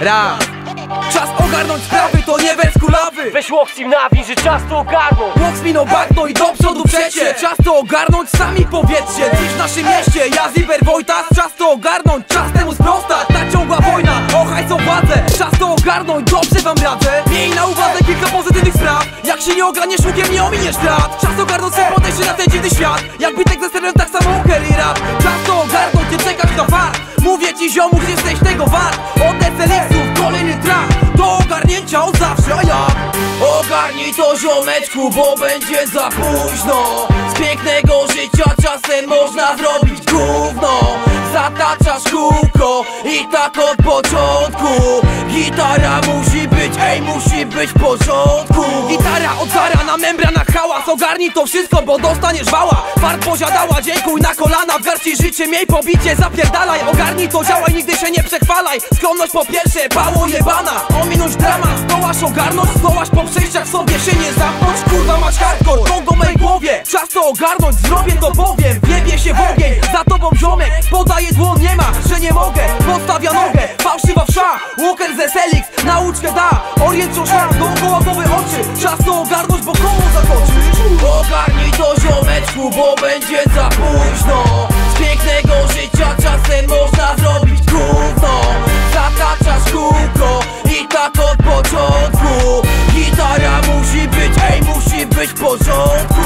Raz. Czas ogarnąć sprawy, to nie bez kulawy. Weź łokcim nawin, że czas to ogarnąć. Łok minął bagno i do przodu przecie. Czas to ogarnąć, sami powiedzcie. Dziś w naszym mieście, ja Zipper Wojtas. Czas to ogarnąć, czas temu sprostać. Ta ciągła wojna, o hajs o władzę. Czas to ogarnąć, dobrze wam radzę. Miej na uwadze kilka pozytywnych spraw. Jak się nie ogarniesz łukiem, nie ominiesz strat. Czas ogarnąć sobie podejście na ten dziwny świat. Jak bitek ze sterem, tak samo Kelly rap. Czas to ogarnąć, nie czekać na fart. Mówię ci ziomuś, jesteś tego wart. Od SLX-ów kolejny track do ogarnięcia od zawsze, a ja ogarnij to ziomeczku, bo będzie za późno. Z pięknego życia czasem można zrobić gówno. Zataczasz kółko i tak od początku. Gitara musi być, musi być w porządku. Gitara od zara na membranach hałas. Ogarnij to wszystko, bo dostaniesz wała. Fart posiadała, dziękuj na kolana. W garści życie, miej pobicie, zapierdalaj. Ogarnij to, działaj, nigdy się nie przechwalaj. Skromność po pierwsze, pało jebana. Ominąć dramat, zdołasz ogarnąć. Zdołasz po przejściach sobie się nie zamknąć. Kurwa masz hardcore, Kongo mej głowie. Czas to ogarnąć, zrobię to powiem. Wjebie się w ogień, za tobą ziomek. Podaję dłoń, nie ma, że nie mogę. Podstawia nogę, fałszywa wsza. Walker ze Selix, nauczkę da. Orient szła, dookoła głowy oczy. Czas to ogarnąć, bo koło zakończysz. Ogarnij to ziomeczku, bo będzie za późno. Z pięknego życia czasem można zrobić gówno. Zataczasz kółko i tak od początku. Gitara musi być, musi być w porządku.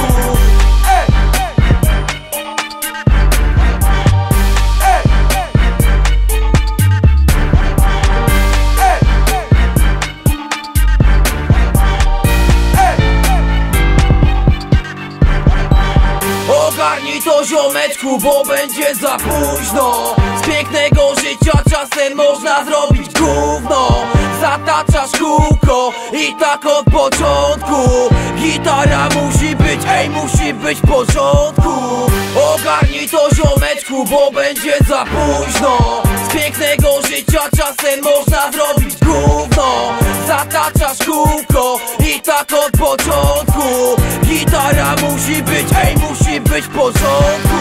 Ogarnij to ziomeczku, bo będzie za późno. Z pięknego życia czasem można zrobić gówno. Zataczasz kółko i tak od początku. Gitara musi być, musi być w porządku. Ogarnij to ziomeczku, bo będzie za późno. Z pięknego życia czasem można zrobić gówno. Zataczasz kółko i tak od początku. Gitara musi być, musi być w porządku.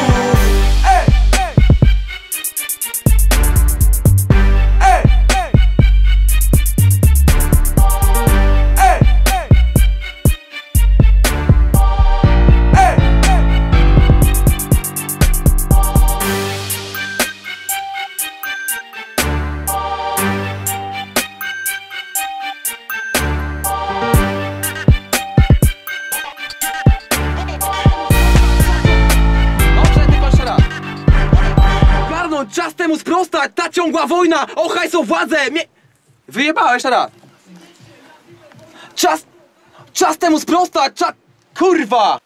Czas temu sprostać, ta ciągła wojna, o hajs o władzę. Wyjebałeś teraz. Czas temu sprostać, kurwa.